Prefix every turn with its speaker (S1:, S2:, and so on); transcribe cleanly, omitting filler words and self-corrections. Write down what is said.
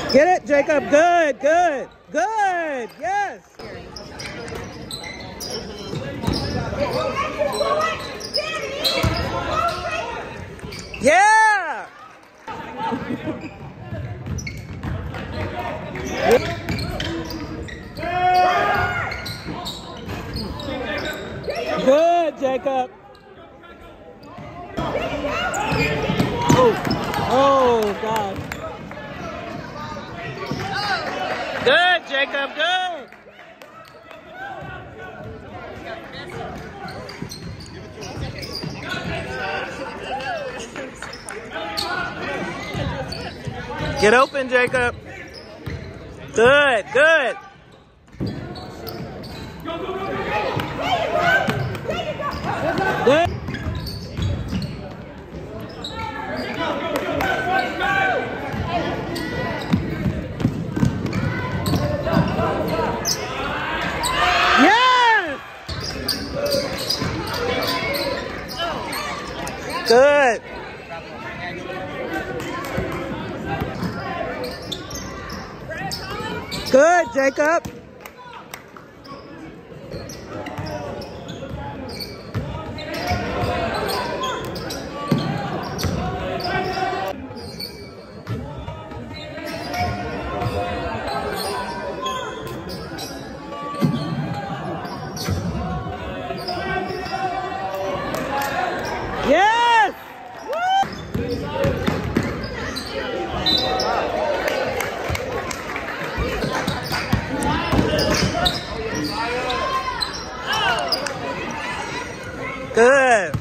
S1: Get it, Jacob. Good, good, good. Yes. Yeah. Good, Jacob. Oh, God. Good, Jacob, good. Get open, Jacob. Good, good. Good. Yes! Good. Good, Jacob. Yes! Good.